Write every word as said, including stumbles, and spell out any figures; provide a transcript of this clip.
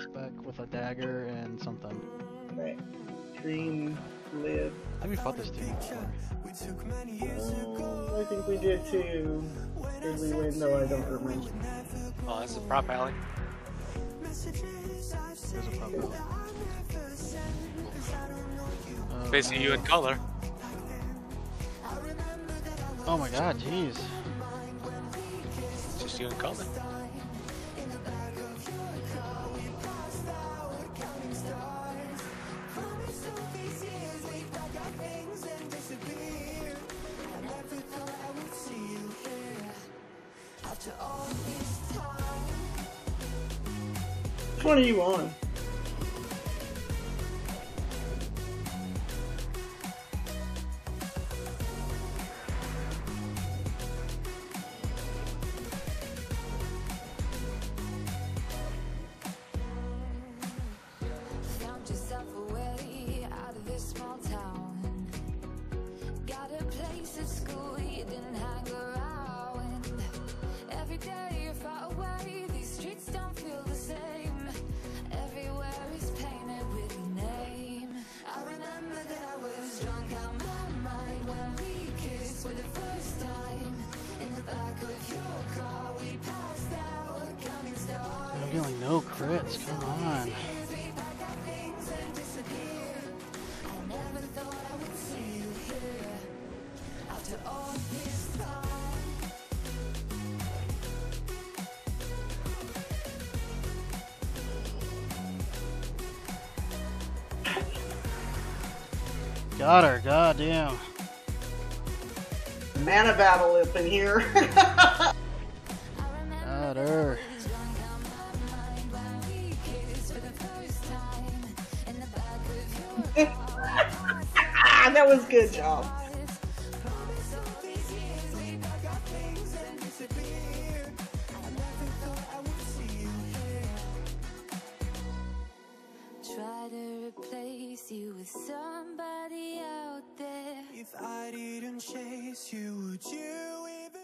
spec with a dagger and something. Right. Green lid. Have we fought this team before? Um, I think we did too. Did we win? No, I don't remember. Oh, that's a prop alley. There's a pop out. Uh, Facing you in color. Oh my god, jeez. Just you in color. Which one are you on? Found yourself a way out of this small town. Got a place at school you didn't hang around. Every day you're far away, these streets don't feel the same. Everywhere is painted with your name. I remember that I was drunk out my mind when we kissed for the first time. In the back of your car we passed out counting stars. I'm dealing no crits, come on. Got her, goddamn. Mana battle up in here. Got her. That was good job. Try to replace you with somebody out there. If I didn't chase you, would you even